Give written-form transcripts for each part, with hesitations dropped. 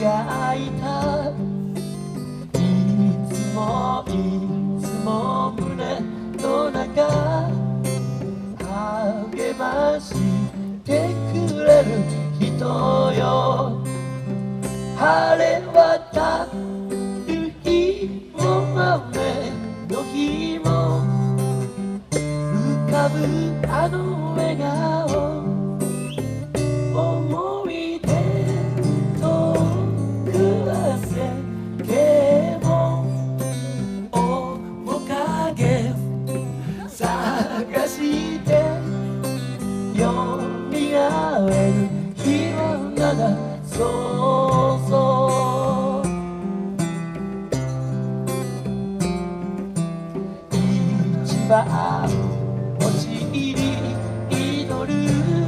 輝いたいつもいつも胸の中励ましてくれる人よ晴れ渡る日も雨の日も浮かぶあの笑顔思い出と暮らせけも面影探してよみがえる日はまだそうそう一番落ち入り祈る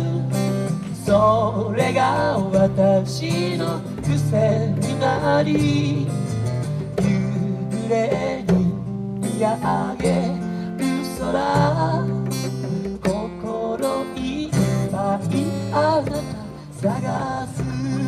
それが私の癖になり夕暮れに見上げる空心いっぱいあなた探す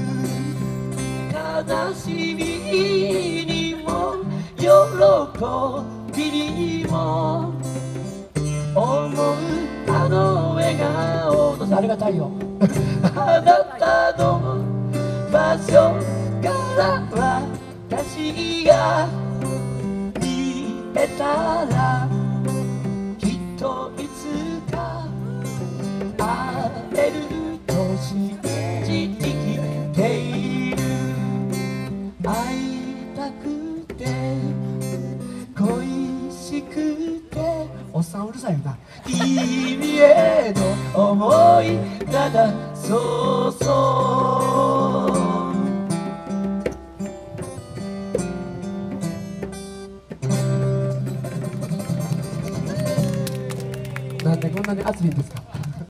悲しみにも喜びにも思うあの笑顔ありがたいよあなたの場所から私が見えたらきっといつか会えると信じ生きている会いたくて恋しくておっさんうるさいよな君への思いただそうそうなんでこんなに熱いんですか